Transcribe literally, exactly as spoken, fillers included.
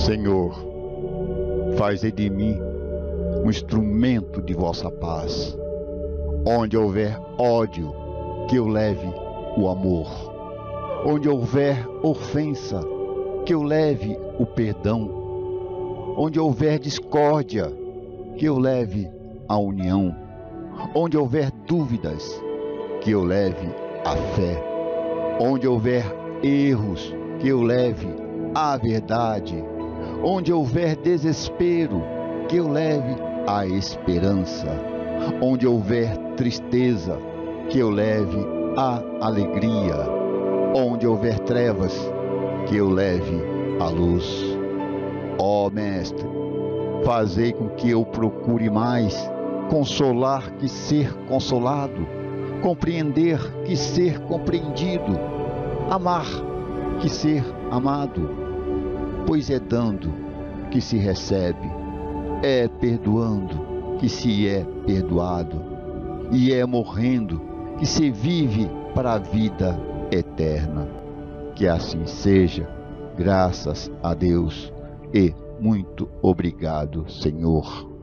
Senhor, fazei de mim um instrumento de vossa paz. Onde houver ódio, que eu leve o amor. Onde houver ofensa, que eu leve o perdão. Onde houver discórdia, que eu leve a união. Onde houver dúvidas, que eu leve a fé. Onde houver erros, que eu leve a verdade. Onde houver desespero, que eu leve a esperança. Onde houver tristeza, que eu leve a alegria. Onde houver trevas, que eu leve a luz. Ó Mestre, fazei com que eu procure mais consolar que ser consolado, compreender que ser compreendido, amar que ser amado, pois é dando que se recebe, é perdoando que se é perdoado, e é morrendo que se vive para a vida eterna. Que assim seja, graças a Deus, e muito obrigado, Senhor.